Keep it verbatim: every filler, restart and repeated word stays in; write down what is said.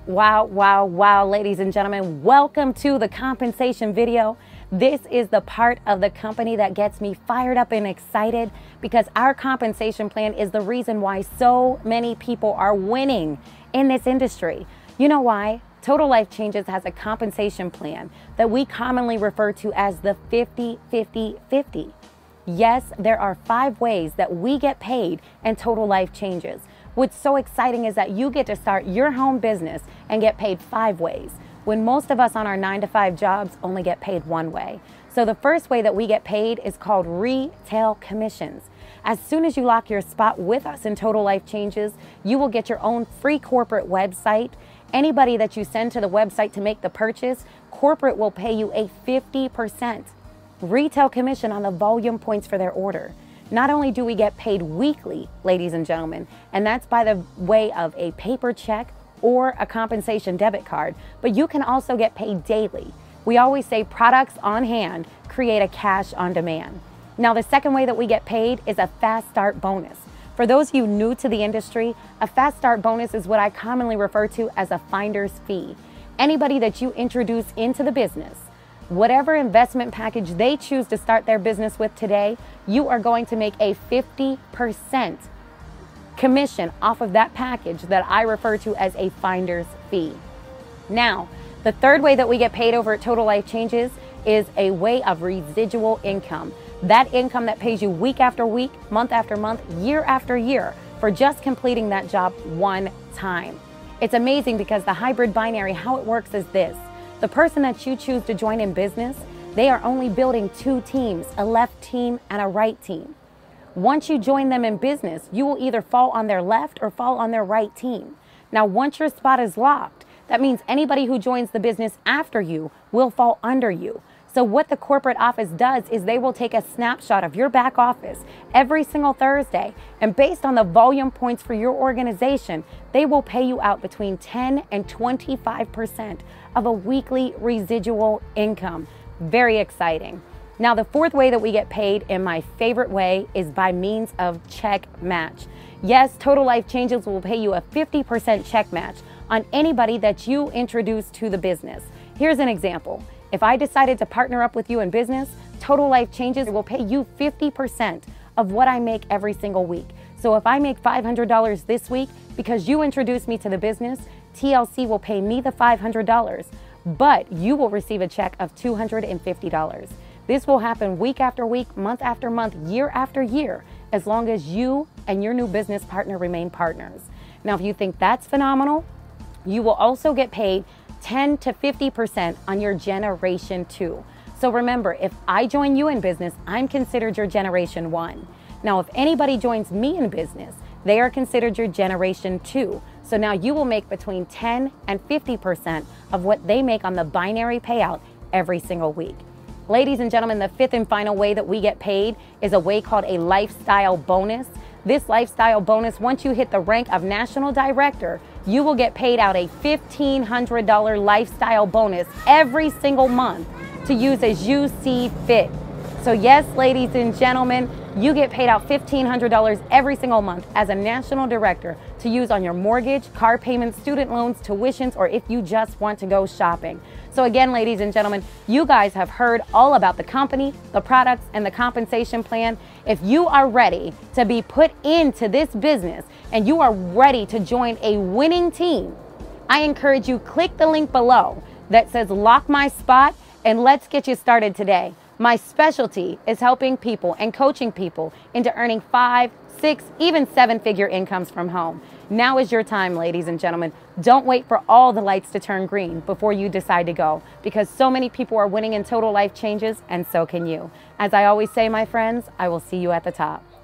Wow, wow, wow, ladies and gentlemen, welcome to the compensation video. This is the part of the company that gets me fired up and excited because our compensation plan is the reason why so many people are winning in this industry. You know why? Total Life Changes has a compensation plan that we commonly refer to as the fifty fifty fifty. Yes, there are five ways that we get paid in Total Life Changes. What's so exciting is that you get to start your home business and get paid five ways, when most of us on our nine to five jobs only get paid one way. So the first way that we get paid is called retail commissions. As soon as you lock your spot with us in Total Life Changes, you will get your own free corporate website. Anybody that you send to the website to make the purchase, corporate will pay you a fifty percent retail commission on the volume points for their order. Not only do we get paid weekly, ladies and gentlemen, and that's by the way of a paper check or a compensation debit card, but you can also get paid daily. We always say products on hand create a cash on demand. Now, the second way that we get paid is a fast start bonus. For those of you new to the industry, a fast start bonus is what I commonly refer to as a finder's fee. Anybody that you introduce into the business, whatever investment package they choose to start their business with today, you are going to make a fifty percent commission off of that package that I refer to as a finder's fee. Now, the third way that we get paid over at Total Life Changes is a way of residual income. That income that pays you week after week, month after month, year after year for just completing that job one time. It's amazing because the hybrid binary, how it works is this. The person that you choose to join in business, they are only building two teams, a left team and a right team. Once you join them in business, you will either fall on their left or fall on their right team. Now, once your spot is locked, that means anybody who joins the business after you will fall under you. So what the corporate office does is they will take a snapshot of your back office every single Thursday, and based on the volume points for your organization, they will pay you out between ten and twenty-five percent of a weekly residual income. Very exciting. Now, the fourth way that we get paid, in my favorite way, is by means of check match. Yes, Total Life Changes will pay you a fifty percent check match on anybody that you introduce to the business. Here's an example. If I decided to partner up with you in business, Total Life Changes will pay you fifty percent of what I make every single week. So if I make five hundred dollars this week, because you introduced me to the business, T L C will pay me the five hundred dollars, but you will receive a check of two hundred fifty dollars. This will happen week after week, month after month, year after year, as long as you and your new business partner remain partners. Now, if you think that's phenomenal, you will also get paid ten to fifty percent on your generation two. So remember, if I join you in business, I'm considered your generation one. Now, if anybody joins me in business, they are considered your generation two. So now you will make between ten and fifty percent of what they make on the binary payout every single week. Ladies and gentlemen, the fifth and final way that we get paid is a way called a lifestyle bonus. This lifestyle bonus, once you hit the rank of national director, you will get paid out a fifteen hundred dollar lifestyle bonus every single month to use as you see fit. So yes, ladies and gentlemen, you get paid out fifteen hundred dollars every single month as a national director to use on your mortgage, car payments, student loans, tuitions, or if you just want to go shopping. So again, ladies and gentlemen, you guys have heard all about the company, the products, and the compensation plan. If you are ready to be put into this business and you are ready to join a winning team, I encourage you, click the link below that says lock my spot and let's get you started today. My specialty is helping people and coaching people into earning five, six, even seven figure incomes from home. Now is your time, ladies and gentlemen. Don't wait for all the lights to turn green before you decide to go, because so many people are winning in Total Life Changes, and so can you. As I always say, my friends, I will see you at the top.